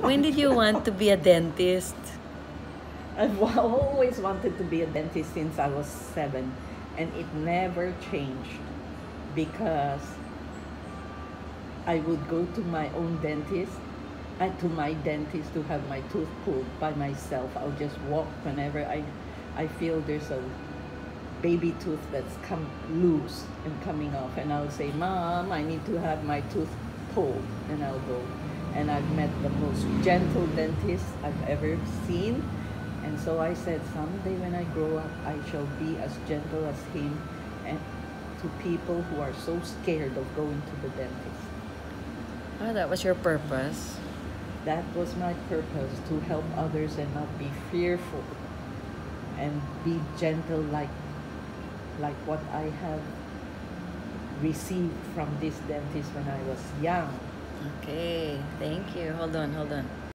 When did you want to be a dentist? I've always wanted to be a dentist since I was 7, and it never changed because I would go to my own dentist, to my dentist to have my tooth pulled by myself. I'll just walk whenever I feel there's a baby tooth that's come loose and coming off, and I'll say, "Mom, I need to have my tooth pulled," and I'll go. And I've met the most gentle dentist I've ever seen, and so I said, someday when I grow up, I shall be as gentle as him, and to people who are so scared of going to the dentist. Oh, that was your purpose. That was my purpose, to help others and not be fearful, and be gentle like what I have received from this dentist when I was young. Okay, thank you. Hold on, hold on.